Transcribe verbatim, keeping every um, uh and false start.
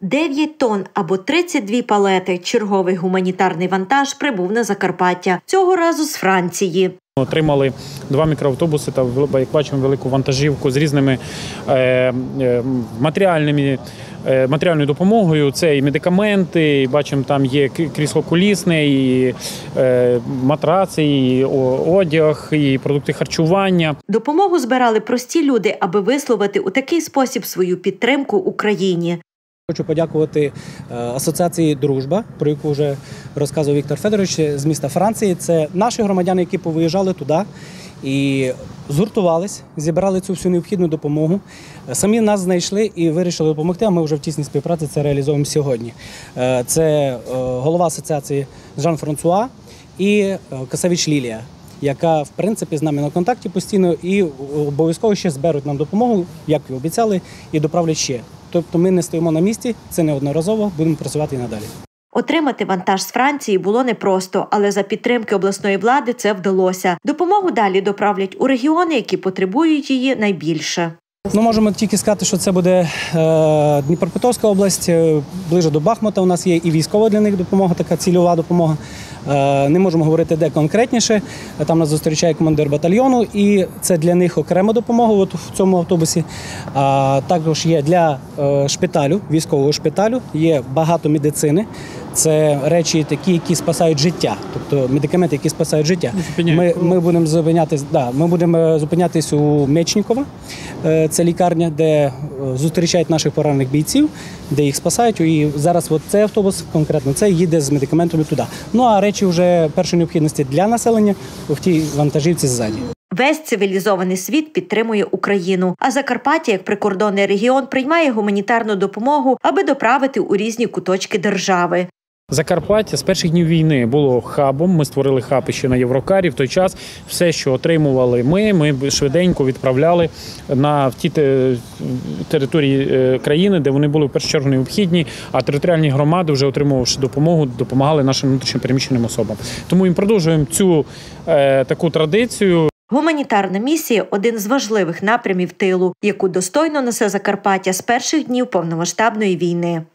дев'ять тонн або тридцять дві палети. Черговий гуманітарний вантаж прибув на Закарпаття. Цього разу з Франції. Отримали два мікроавтобуси та, як бачимо, велику вантажівку з різними е, е, матеріальними, е, матеріальною допомогою. Це і медикаменти, і бачимо, там є крісло колісне, і е, матраци, і одяг, і продукти харчування. Допомогу збирали прості люди, аби висловити у такий спосіб свою підтримку Україні. Хочу подякувати асоціації «Дружба», про яку вже розказував Віктор Федорович, з міста Франції. Це наші громадяни, які повиїжджали туди і згуртувались, зібрали цю всю необхідну допомогу. Самі нас знайшли і вирішили допомогти, а ми вже в тісній співпраці це реалізуємо сьогодні. Це голова асоціації Жан-Франсуа і Касавіч Лілія, яка, в принципі, з нами на контакті постійно і обов'язково ще зберуть нам допомогу, як і обіцяли, і доправлять ще. Тобто ми не стоїмо на місці, це неодноразово, будемо працювати і надалі. Отримати вантаж з Франції було непросто, але за підтримки обласної влади це вдалося. Допомогу далі доправлять у регіони, які потребують її найбільше. Ну, можемо тільки сказати, що це буде е, Дніпропетровська область, е, ближе до Бахмута у нас є і військова для них допомога, така цільова допомога. Е, не можемо говорити, де конкретніше, там нас зустрічає командир батальйону, і це для них окрема допомога от в цьому автобусі. А також є для е, шпиталю, військового шпиталю, є багато медицини. Це речі такі, які спасають життя, тобто медикаменти, які спасають життя. Ми, ми будемо зупинятись, да, ми будемо зупинятись у Мечникова, це лікарня, де зустрічають наших поранених бійців, де їх спасають. І зараз от цей автобус конкретно це їде з медикаментами туди. Ну а речі вже першої необхідності для населення в тій вантажівці ззаді. Весь цивілізований світ підтримує Україну, а Закарпаття, як прикордонний регіон, приймає гуманітарну допомогу, аби доправити у різні куточки держави. Закарпаття з перших днів війни було хабом, ми створили хаб ще на Єврокарі. В той час все, що отримували ми, ми швиденько відправляли на ті території країни, де вони були в першу чергу необхідні, а територіальні громади, вже отримувавши допомогу, допомагали нашим внутрішньо переміщеним особам. Тому ми продовжуємо цю е, таку традицію. Гуманітарна місія – один з важливих напрямів тилу, яку достойно несе Закарпаття з перших днів повномасштабної війни.